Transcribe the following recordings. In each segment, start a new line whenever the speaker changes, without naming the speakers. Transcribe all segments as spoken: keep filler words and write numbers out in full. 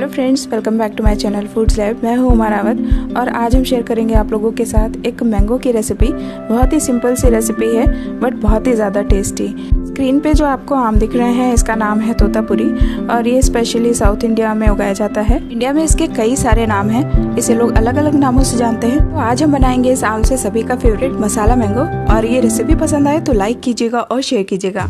Hello friends, welcome back to my channel foods lab. मैं हूँ उमा रावत और आज हम शेयर करेंगे आप लोगों के साथ एक मैंगो की रेसिपी। बहुत ही सिंपल सी रेसिपी है बट बहुत ही ज़्यादा टेस्टी। स्क्रीन पे जो आपको आम दिख रहे हैं इसका नाम है तोतापुरी और ये स्पेशली साउथ इंडिया में उगाया जाता है। इंडिया में इसके कई सारे नाम हैं, इसे लोग अलग अलग नामों से जानते हैं। तो आज हम बनाएंगे इस आम से सभी का फेवरेट मसाला मैंगो। और ये रेसिपी पसंद आए तो लाइक कीजिएगा और शेयर कीजिएगा।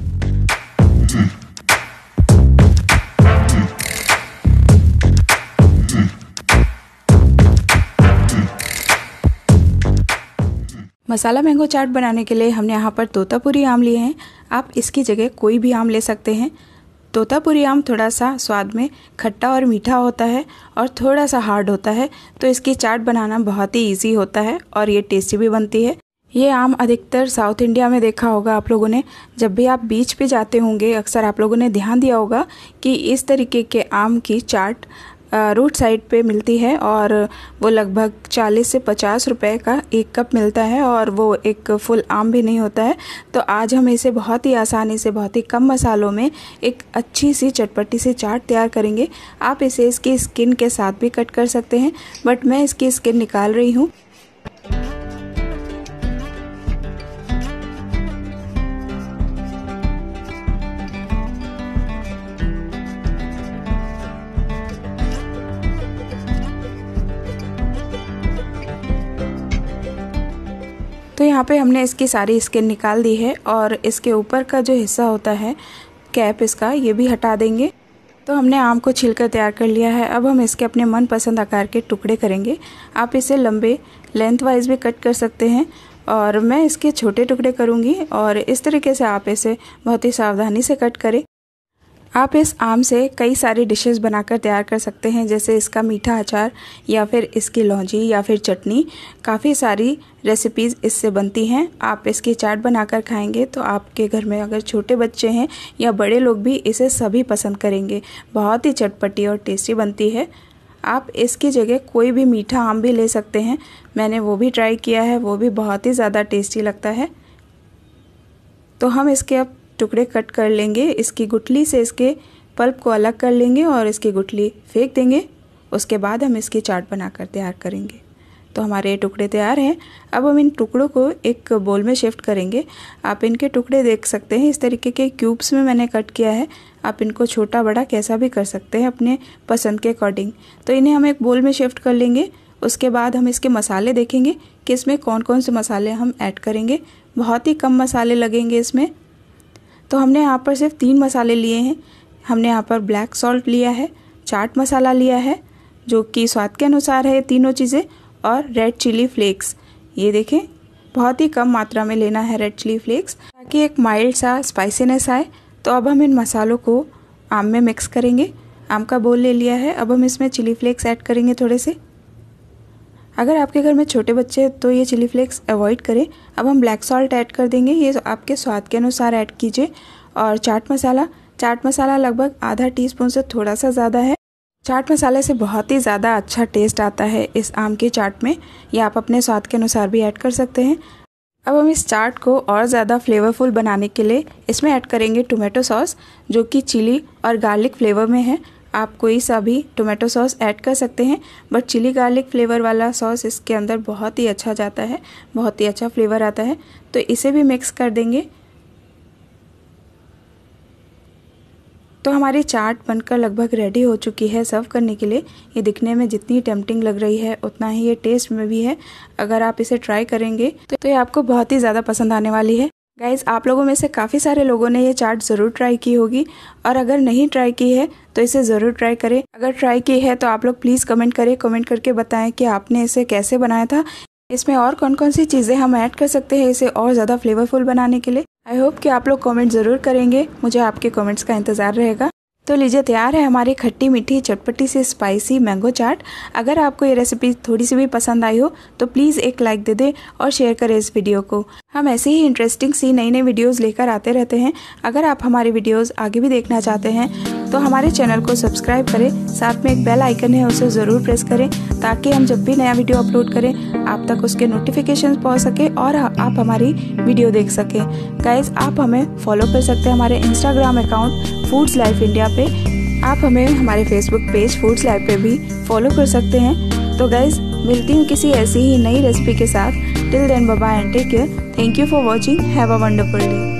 मसाला मैंगो चाट बनाने के लिए हमने यहाँ पर तोतापुरी आम लिए हैं। आप इसकी जगह कोई भी आम ले सकते हैं। तोतापुरी आम थोड़ा सा स्वाद में खट्टा और मीठा होता है और थोड़ा सा हार्ड होता है, तो इसकी चाट बनाना बहुत ही इजी होता है और ये टेस्टी भी बनती है। ये आम अधिकतर साउथ इंडिया में देखा होगा आप लोगों ने। जब भी आप बीच पे जाते होंगे अक्सर आप लोगों ने ध्यान दिया होगा कि इस तरीके के आम की चाट रोड साइड पे मिलती है और वो लगभग चालीस से पचास रुपए का एक कप मिलता है और वो एक फुल आम भी नहीं होता है। तो आज हम इसे बहुत ही आसानी से बहुत ही कम मसालों में एक अच्छी सी चटपटी सी चाट तैयार करेंगे। आप इसे इसकी स्किन के साथ भी कट कर सकते हैं बट मैं इसकी स्किन निकाल रही हूँ। तो यहाँ पे हमने इसकी सारी स्किन निकाल दी है और इसके ऊपर का जो हिस्सा होता है कैप इसका, ये भी हटा देंगे। तो हमने आम को छिलकर तैयार कर लिया है। अब हम इसके अपने मनपसंद आकार के टुकड़े करेंगे। आप इसे लंबे लेंथ वाइज भी कट कर सकते हैं और मैं इसके छोटे टुकड़े करूँगी और इस तरीके से आप इसे बहुत ही सावधानी से कट करें। आप इस आम से कई सारी डिशेस बनाकर तैयार कर सकते हैं, जैसे इसका मीठा अचार या फिर इसकी लौंजी या फिर चटनी। काफ़ी सारी रेसिपीज़ इससे बनती हैं। आप इसकी चाट बनाकर खाएंगे तो आपके घर में अगर छोटे बच्चे हैं या बड़े लोग भी इसे सभी पसंद करेंगे। बहुत ही चटपटी और टेस्टी बनती है। आप इसकी जगह कोई भी मीठा आम भी ले सकते हैं। मैंने वो भी ट्राई किया है, वो भी बहुत ही ज़्यादा टेस्टी लगता है। तो हम इसके अब टुकड़े कट कर लेंगे। इसकी गुठली से इसके पल्प को अलग कर लेंगे और इसकी गुठली फेंक देंगे। उसके बाद हम इसकी चाट बनाकर तैयार करेंगे। तो हमारे टुकड़े तैयार हैं। अब हम इन टुकड़ों को एक बोल में शिफ्ट करेंगे। आप इनके टुकड़े देख सकते हैं, इस तरीके के क्यूब्स में मैंने कट किया है। आप इनको छोटा बड़ा कैसा भी कर सकते हैं अपने पसंद के अकॉर्डिंग। तो इन्हें हम एक बोल में शिफ्ट कर लेंगे। उसके बाद हम इसके मसाले देखेंगे कि इसमें कौन कौन से मसाले हम ऐड करेंगे। बहुत ही कम मसाले लगेंगे इसमें। तो हमने यहाँ पर सिर्फ तीन मसाले लिए हैं। हमने यहाँ पर ब्लैक सॉल्ट लिया है, चाट मसाला लिया है जो कि स्वाद के अनुसार है तीनों चीज़ें, और रेड चिली फ्लेक्स। ये देखें, बहुत ही कम मात्रा में लेना है रेड चिली फ्लेक्स ताकि एक माइल्ड सा स्पाइसीनेस आए। तो अब हम इन मसालों को आम में मिक्स करेंगे। आम का बोल ले लिया है। अब हम इसमें चिली फ्लेक्स ऐड करेंगे थोड़े से। अगर आपके घर में छोटे बच्चे हैं तो ये चिली फ्लेक्स अवॉइड करें। अब हम ब्लैक सॉल्ट ऐड कर देंगे, ये आपके स्वाद के अनुसार ऐड कीजिए। और चाट मसाला चाट मसाला लगभग आधा टीस्पून से थोड़ा सा ज़्यादा है। चाट मसाले से बहुत ही ज़्यादा अच्छा टेस्ट आता है इस आम की चाट में। ये आप अपने स्वाद के अनुसार भी ऐड कर सकते हैं। अब हम इस चाट को और ज़्यादा फ्लेवरफुल बनाने के लिए इसमें ऐड करेंगे टोमेटो सॉस, जो कि चिली और गार्लिक फ्लेवर में है। आप कोई सा भी टोमेटो सॉस ऐड कर सकते हैं बट चिली गार्लिक फ्लेवर वाला सॉस इसके अंदर बहुत ही अच्छा जाता है, बहुत ही अच्छा फ्लेवर आता है। तो इसे भी मिक्स कर देंगे। तो हमारी चाट बनकर लगभग रेडी हो चुकी है सर्व करने के लिए। ये दिखने में जितनी टेम्पटिंग लग रही है उतना ही ये टेस्ट में भी है। अगर आप इसे ट्राई करेंगे तो ये आपको बहुत ही ज़्यादा पसंद आने वाली है। गाइज़, आप लोगों में से काफ़ी सारे लोगों ने ये चाट ज़रूर ट्राई की होगी और अगर नहीं ट्राई की है तो इसे ज़रूर ट्राई करें। अगर ट्राई की है तो आप लोग प्लीज़ कमेंट करें, कमेंट करके बताएं कि आपने इसे कैसे बनाया था। इसमें और कौन कौन सी चीज़ें हम ऐड कर सकते हैं इसे और ज़्यादा फ्लेवरफुल बनाने के लिए। आई होप कि आप लोग कमेंट ज़रूर करेंगे, मुझे आपके कमेंट्स का इंतज़ार रहेगा। तो लीजिए, तैयार है हमारी खट्टी मीठी चटपटी सी स्पाइसी मैंगो चाट। अगर आपको ये रेसिपी थोड़ी सी भी पसंद आई हो तो प्लीज़ एक लाइक दे दें और शेयर करें इस वीडियो को। हम ऐसे ही इंटरेस्टिंग सी नई नई वीडियोस लेकर आते रहते हैं। अगर आप हमारी वीडियोस आगे भी देखना चाहते हैं तो हमारे चैनल को सब्सक्राइब करें, साथ में एक बेल आइकन है उसे ज़रूर प्रेस करें ताकि हम जब भी नया वीडियो अपलोड करें आप तक उसके नोटिफिकेशन पहुँच सके और आप हमारी वीडियो देख सकें। गाइज, आप हमें फॉलो कर सकते हैं हमारे Instagram account foods life India पे। आप हमें हमारे फेसबुक पेज फूड्स लाइव पे भी फॉलो कर सकते हैं। तो गाइज मिलती हूँ किसी ऐसी ही नई रेसिपी के साथ। Till then bye bye and take care. Thank you for watching. Have a wonderful day.